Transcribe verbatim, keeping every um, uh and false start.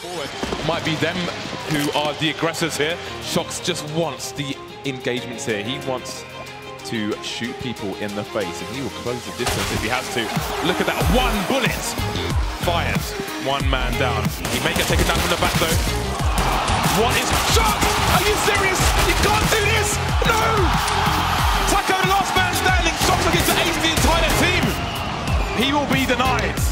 forward. Might be them who are the aggressors here. shox just wants the engagements here. He wants to shoot people in the face, and he will close the distance if he has to. Look at that, one bullet fired. One man down. He may get taken down from the back though. What is shox? Are you serious? You can't do this! No! Taco, the last man standing. shox looking to ace the entire team. He will be denied.